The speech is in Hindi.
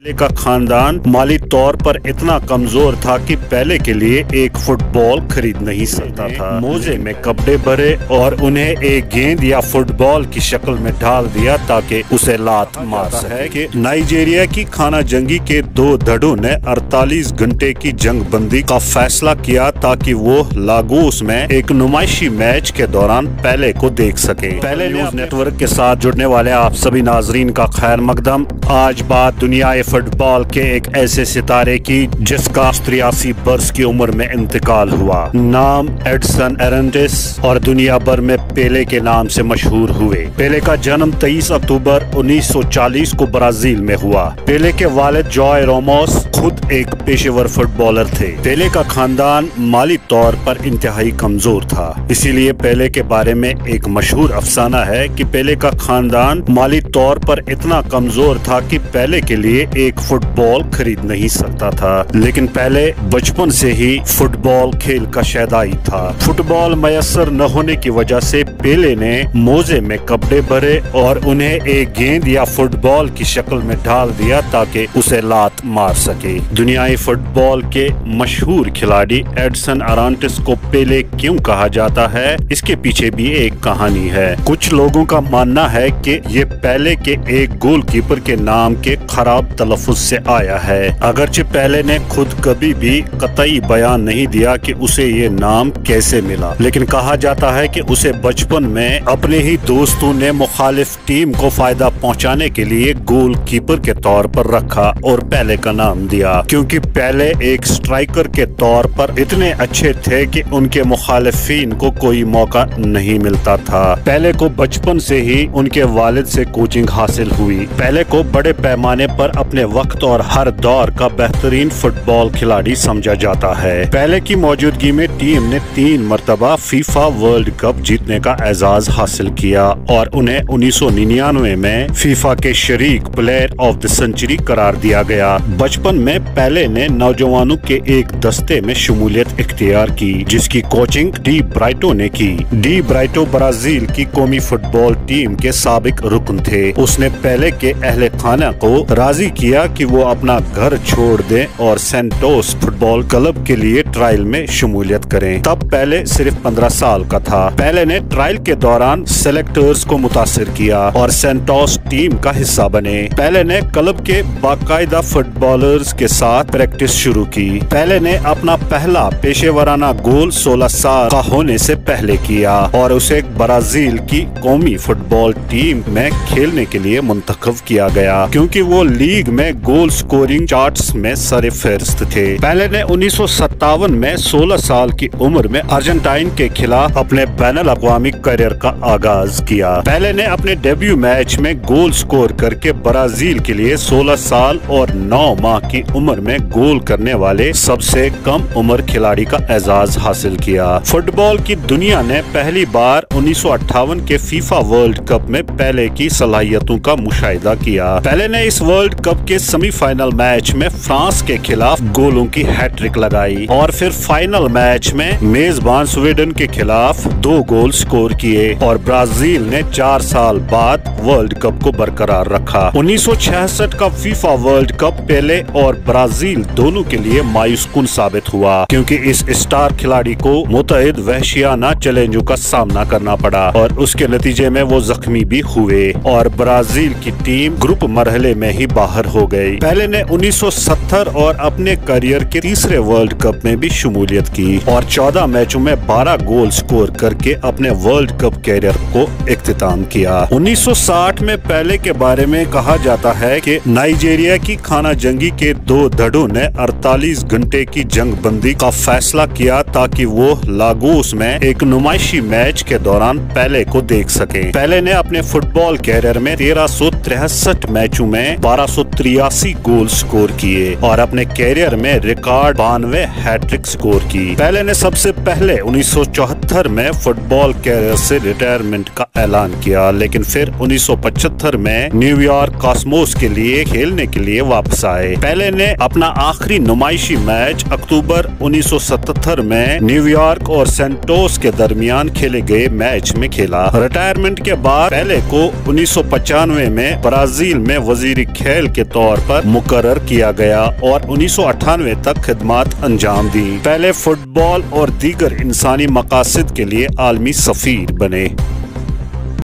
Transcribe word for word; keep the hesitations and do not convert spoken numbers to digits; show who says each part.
Speaker 1: पेले का खानदान माली तौर पर इतना कमजोर था कि पेले के लिए एक फुटबॉल खरीद नहीं सकता था। मोजे में कपड़े भरे और उन्हें एक गेंद या फुटबॉल की शक्ल में ढाल दिया ताकि उसे लात मार सके। कि नाइजीरिया की खाना जंगी के दो धड़ों ने अड़तालीस घंटे की जंग बंदी का फैसला किया ताकि वो लागोस में एक नुमाइशी मैच के दौरान पेले को देख सके। पेले न्यूज नेटवर्क के साथ जुड़ने वाले आप सभी नाजरीन का खैर मकदम। आज बात दुनिया फुटबॉल के एक ऐसे सितारे की जिसका तिरासी बरस की उम्र में इंतकाल हुआ। नाम एडसन एरंटिस और दुनिया भर में पेले के नाम से मशहूर हुए। पेले का जन्म तेईस अक्टूबर उन्नीस सौ चालीस को ब्राजील में हुआ। पेले के वालिद जॉय रामोस खुद एक पेशेवर फुटबॉलर थे। पेले का खानदान माली तौर पर इंतहाई कमजोर था, इसीलिए पेले के बारे में एक मशहूर अफसाना है कि पेले का खानदान माली तौर पर इतना कमजोर था कि पेले के लिए एक फुटबॉल खरीद नहीं सकता था। लेकिन पेले बचपन से ही फुटबॉल खेल का शैदाई था। फुटबॉल मयसर न होने की वजह से पेले ने मोजे में कपड़े भरे और उन्हें एक गेंद या फुटबॉल की शक्ल में ढाल दिया ताकि उसे लात मार सके। दुनियाई फुटबॉल के मशहूर खिलाड़ी एडसन अरांटिस को पेले क्यों कहा जाता है, इसके पीछे भी एक कहानी है। कुछ लोगों का मानना है कि ये पेले के एक गोलकीपर के नाम के खराब तलफ़ुज़ से आया है। अगरचे पेले ने खुद कभी भी कतई बयान नहीं दिया कि उसे ये नाम कैसे मिला, लेकिन कहा जाता है कि उसे बचपन में अपने ही दोस्तों ने मुखालिफ टीम को फायदा पहुंचाने के लिए गोलकीपर के तौर पर रखा और पेले का नाम दिया, क्योंकि पेले एक स्ट्राइकर के तौर पर इतने अच्छे थे कि उनके मुखालिफिन को कोई मौका नहीं मिलता था। पेले को बचपन से ही उनके वालिद से कोचिंग हासिल हुई। पेले को बड़े पैमाने पर अपने वक्त और हर दौर का बेहतरीन फुटबॉल खिलाड़ी समझा जाता है। पेले की मौजूदगी में टीम ने तीन मरतबा फीफा वर्ल्ड कप जीतने का एजाज हासिल किया और उन्हें उन्नीस सौ निन्यानवे में फीफा के शरीक प्लेयर ऑफ द सेंचुरी करार दिया गया। बचपन में पेले ने नौजवानों के एक दस्ते में शमूलियत इख्तियार की, जिसकी कोचिंग डी ब्राइटो ने की। डी ब्राइटो ब्राजील की कौमी फुटबॉल टीम के साबिक रुकन थे। उसने पेले के अहले खाना को राजी किया कि वो अपना घर छोड़ दें और सेंटोस फुटबॉल क्लब के लिए ट्रायल में शमूलियत करें। तब पेले सिर्फ पंद्रह साल का था। पेले ने ट्रायल के दौरान सेलेक्टर्स को मुतासिर किया और सेंटोस टीम का हिस्सा बने। पेले ने क्लब के बाकायदा फुटबॉलर्स के साथ प्रैक्टिस शुरू की। पेले ने अपना पहला पेशेवराना गोल सोलह साल का होने से पहले किया और उसे ब्राजील की कौमी फुटबॉल टीम में खेलने के लिए मुंतखब किया गया, क्योंकि वो लीग में गोल स्कोरिंग चार्ट्स में सरफहरिस्त थे। पेले ने उन्नीस सौ सत्तावन में सोलह साल की उम्र में अर्जेंटाइन के खिलाफ अपने बैनुल अक़वामी करियर का आगाज किया। पेले ने अपने डेब्यू मैच में गोल स्कोर करके ब्राजील के लिए सोलह साल और नौ माह की उम्र में गोल करने वाले सबसे कम उम्र खिलाड़ी का एजाज हासिल किया। फुटबॉल की दुनिया ने पहली बार उन्नीस सौ अट्ठावन के फीफा वर्ल्ड कप में पेले की सलाहियतों का मुशाहिदा किया। पेले ने इस वर्ल्ड कप के सेमीफाइनल मैच में फ्रांस के खिलाफ गोलों की हैट्रिक लगाई और फिर फाइनल मैच में मेजबान स्वीडन के खिलाफ दो गोल स्कोर किए और ब्राजील ने चार साल बाद वर्ल्ड कप को बरकरार रखा। उन्नीस सौ छियासठ का फीफा वर्ल्ड कप पेले और ब्राजील दोनों के लिए मायूसकुन साबित हुआ, क्योंकि इस स्टार खिलाड़ी को मुतअद्दिद वहशियाना चैलेंजों का सामना करना पड़ा और उसके नतीजे में वो जख्मी भी हुए और ब्राजील की टीम ग्रुप मरहले में ही बाहर हो गई। पेले ने उन्नीस सौ सत्तर और अपने करियर के तीसरे वर्ल्ड कप में भी शमूलियत की और चौदह मैचों में बारह गोल स्कोर करके अपने वर्ल्ड कप करियर को इख्तिताम किया। उन्नीस सौ साठ में पेले के बारे में कहा जाता है कि नाइजीरिया की खाना जंगी के दो धड़ों ने अड़तालीस घंटे की जंग बंदी का फैसला किया ताकि वो लागोस में एक नुमाइशी मैच के दौरान पेले को देख सके। पेले ने अपने फुटबॉल करियर में तेरह सौ तिरसठ मैचों में बारह सौ तिरासी गोल स्कोर किए और अपने करियर में रिकॉर्ड बानवे हैट्रिक स्कोर की। पेले ने सबसे पहले उन्नीस सौ चौहत्तर में फुटबॉल करियर से रिटायरमेंट का ऐलान किया, लेकिन फिर उन्नीस सौ पचहत्तर में न्यूयॉर्क कॉस्मोस के लिए खेलने के लिए वापस आए। पेले ने अपना आखिरी नुमाइशी मैच अक्टूबर उन्नीस सौ सतहत्तर में न्यूयॉर्क और सेंटोस के दरमियान खेले गए मैच में खेला। रिटायरमेंट के बाद पेले को उन्नीस सौ पचानवे में ब्राजील में वजीर खेल के तौर पर मुकर्रर किया गया और उन्नीस सौ अट्ठानवे तक खिदमत अंजाम दी। पेले फुटबॉल और दीगर इंसानी मकासद के लिए आलमी सफीर बने।